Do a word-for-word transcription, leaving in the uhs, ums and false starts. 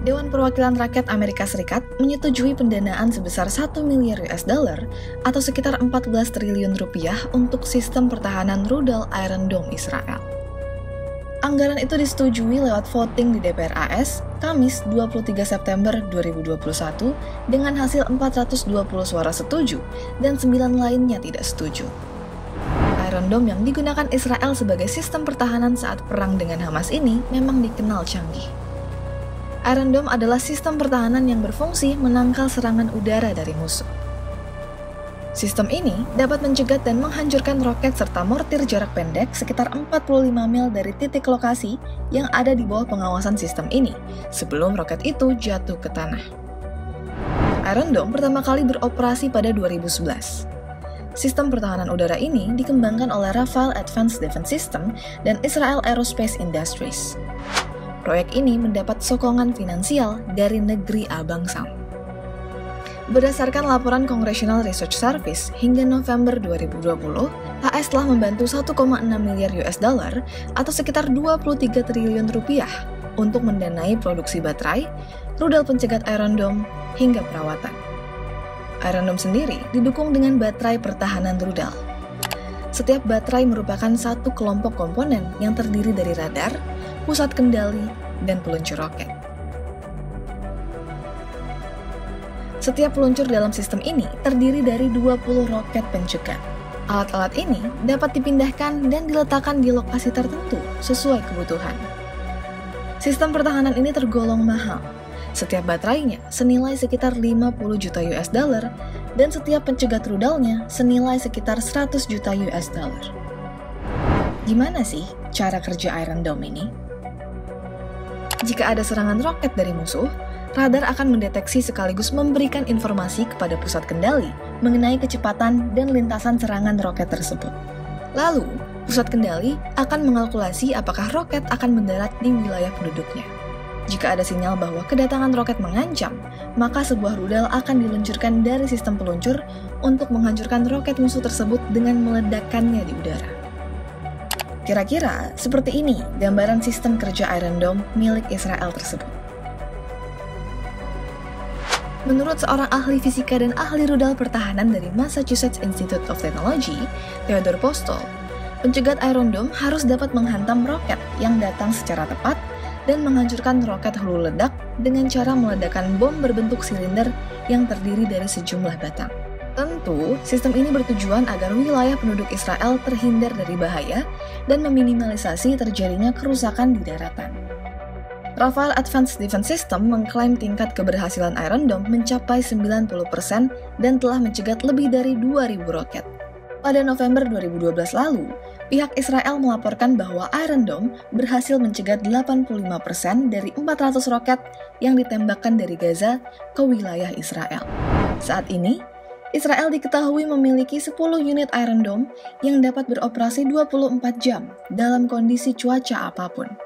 Dewan Perwakilan Rakyat Amerika Serikat menyetujui pendanaan sebesar satu miliar U S dollar atau sekitar empat belas triliun rupiah untuk sistem pertahanan rudal Iron Dome Israel. Anggaran itu disetujui lewat voting di D P R A S Kamis dua puluh tiga September dua ribu dua puluh satu dengan hasil empat ratus dua puluh suara setuju dan sembilan lainnya tidak setuju. Iron Dome yang digunakan Israel sebagai sistem pertahanan saat perang dengan Hamas ini memang dikenal canggih. Iron Dome adalah sistem pertahanan yang berfungsi menangkal serangan udara dari musuh. Sistem ini dapat mencegat dan menghancurkan roket serta mortir jarak pendek sekitar empat puluh lima mil dari titik lokasi yang ada di bawah pengawasan sistem ini, sebelum roket itu jatuh ke tanah. Iron Dome pertama kali beroperasi pada dua ribu sebelas. Sistem pertahanan udara ini dikembangkan oleh Rafael Advanced Defense System dan Israel Aerospace Industries. Proyek ini mendapat sokongan finansial dari negeri Abang Sam. Berdasarkan laporan Congressional Research Service, hingga November dua ribu dua puluh, A S telah membantu satu koma enam miliar U S dollar atau sekitar dua puluh tiga triliun rupiah untuk mendanai produksi baterai, rudal pencegat Iron Dome, hingga perawatan. Iron Dome sendiri didukung dengan baterai pertahanan rudal. Setiap baterai merupakan satu kelompok komponen yang terdiri dari radar, pusat kendali, dan peluncur roket. Setiap peluncur dalam sistem ini terdiri dari dua puluh roket pencegat. Alat-alat ini dapat dipindahkan dan diletakkan di lokasi tertentu sesuai kebutuhan. Sistem pertahanan ini tergolong mahal. Setiap baterainya senilai sekitar lima puluh juta U S dollar dan setiap pencegat rudalnya senilai sekitar seratus juta U S dollar. Gimana sih cara kerja Iron Dome ini? Jika ada serangan roket dari musuh, radar akan mendeteksi sekaligus memberikan informasi kepada pusat kendali mengenai kecepatan dan lintasan serangan roket tersebut. Lalu, pusat kendali akan mengalkulasi apakah roket akan mendarat di wilayah penduduknya. Jika ada sinyal bahwa kedatangan roket mengancam, maka sebuah rudal akan diluncurkan dari sistem peluncur untuk menghancurkan roket musuh tersebut dengan meledakkannya di udara. Kira-kira seperti ini gambaran sistem kerja Iron Dome milik Israel tersebut. Menurut seorang ahli fisika dan ahli rudal pertahanan dari Massachusetts Institute of Technology, Theodore Postol, pencegat Iron Dome harus dapat menghantam roket yang datang secara tepat dan menghancurkan roket hulu ledak dengan cara meledakkan bom berbentuk silinder yang terdiri dari sejumlah batang. Tentu, sistem ini bertujuan agar wilayah penduduk Israel terhindar dari bahaya dan meminimalisasi terjadinya kerusakan di daratan. Rafael Advanced Defense System mengklaim tingkat keberhasilan Iron Dome mencapai sembilan puluh persen dan telah mencegat lebih dari dua ribu roket. Pada November dua ribu dua belas lalu, pihak Israel melaporkan bahwa Iron Dome berhasil mencegat delapan puluh lima persen dari empat ratus roket yang ditembakkan dari Gaza ke wilayah Israel. Saat ini, Israel diketahui memiliki sepuluh unit Iron Dome yang dapat beroperasi dua puluh empat jam dalam kondisi cuaca apapun.